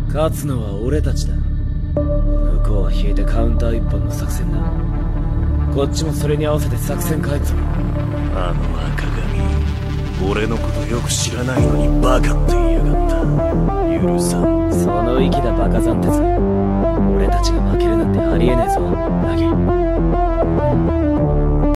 勝つのは俺たちだ。向こうは引いてカウンター一本の作戦だ。こっちもそれに合わせて作戦変えつ。 あの赤髪、俺のことよく知らないのにバカって言いやがった。許さん。 その域だバカ斬鉄。俺たちが負けるなんてありえねえぞ、ナギ。